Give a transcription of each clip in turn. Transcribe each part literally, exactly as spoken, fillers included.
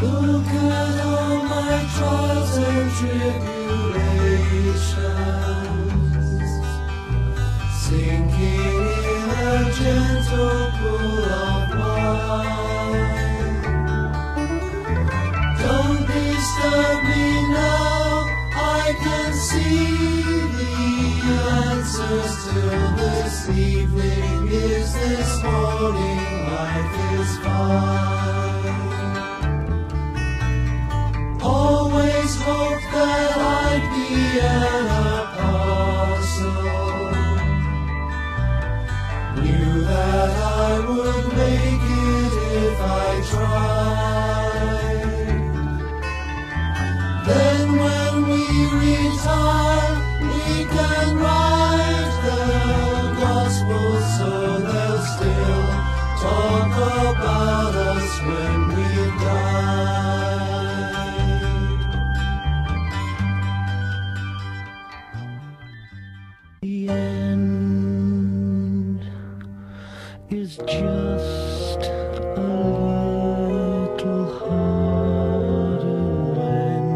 Look at all my trials and tribulations, sinking in a gentle pool of wine. Don't disturb me now, I can see the answers till this evening. Is this morning, life is fine. Always hoped that I'd be an apostle, knew that I would make it if I tried. Then when we retire, we can write the gospel so they'll still talk about us when we've died. The end is just a little harder when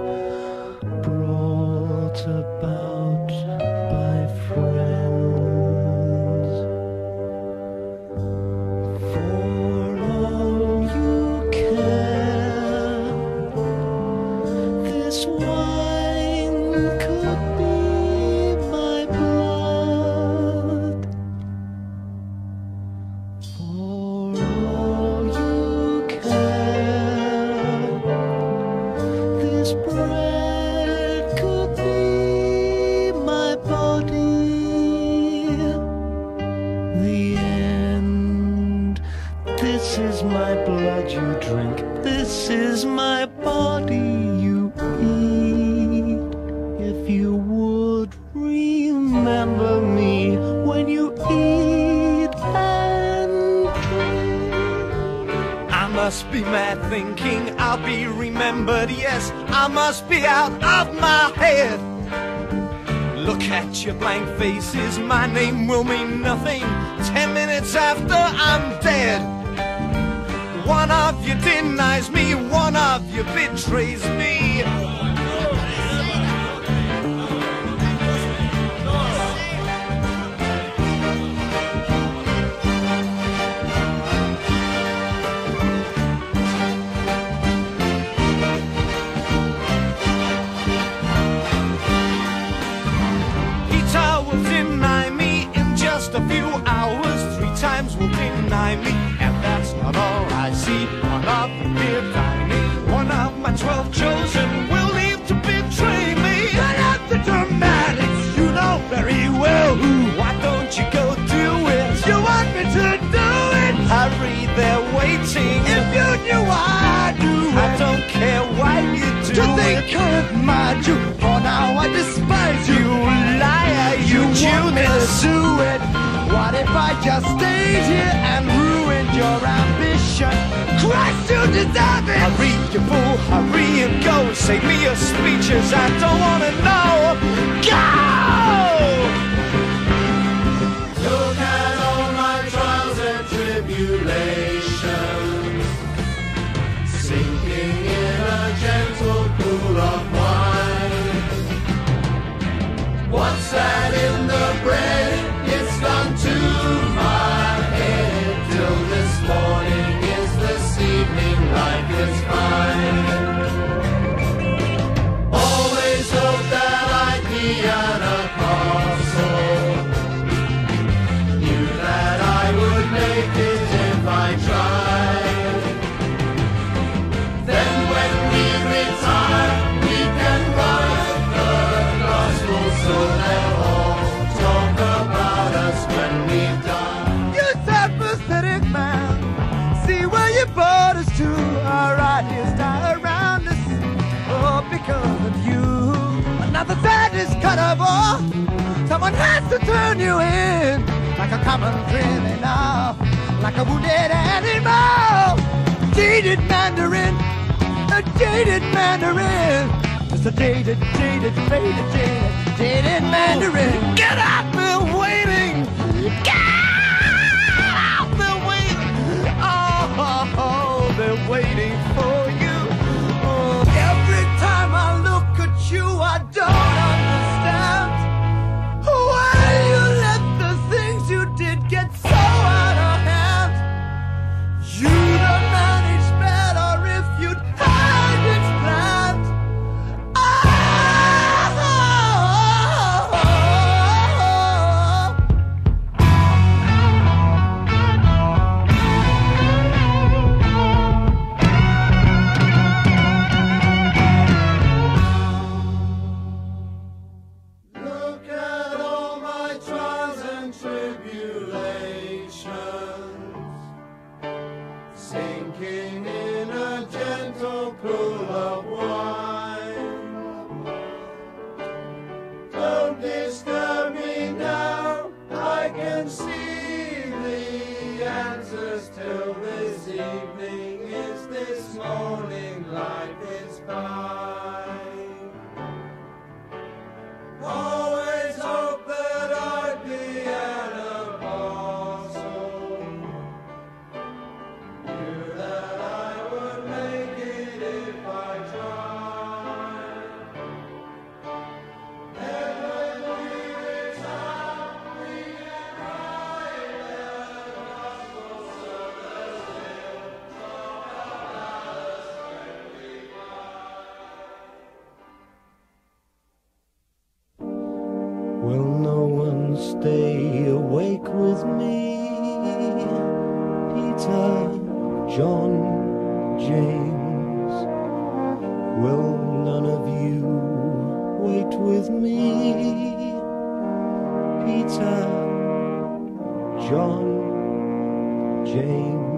brought about by friends. For all you care, this wine could be my blood. For all you care, this bread could be my body. The end. This is my blood you drink. This is my body you eat. If you would remember me when you eat and drink. I must be mad thinking I'll be remembered. Yes, I must be out of my head. Look at your blank faces, my name will mean nothing ten minutes after I'm dead. One of you denies me, one of you betrays me. Peter will deny me in just a few hours. Three times will deny me, and that's not all I see. One of you deny me, one of my twelve chosen will leave to betray me. I have the dramatics, you know very well who. Why don't you go do it? You want me to do it? Hurry, they're waiting. If you knew I do it, I don't care why you do Just it. think of my Jew, for now I despise you. You liar, you You want me to Judas. do it? What if I just stayed here and ruined your ambition? Christ, you deserve it! Hurry, you fool, hurry and go. Save me your speeches, I don't wanna know. Go! Look at all my trials and tribulations, sinking in a gentle pool of wine. What's that in the bread? It's gone to my head. Till this morning is this evening, life is fine. Always hope that I'd be an apostle, knew that I would make it if I tried. Then when we retire, we can write the gospel so they'll all talk about us when we've done. You self-pathetic man, see where you brought us to. Our ideas die around us, oh, because of you. Another sadness cut of all. Someone has to turn you in, like a common criminal, like a wounded animal. Jaded Mandarin, a jaded Mandarin. Just a jaded, jaded, faded, jaded, jaded Mandarin. Get up, they're waiting! Get out, they're waiting! Oh, they're waiting for you. Will no one stay awake with me? Peter, John, James, will none of you wait with me? Peter, John, James.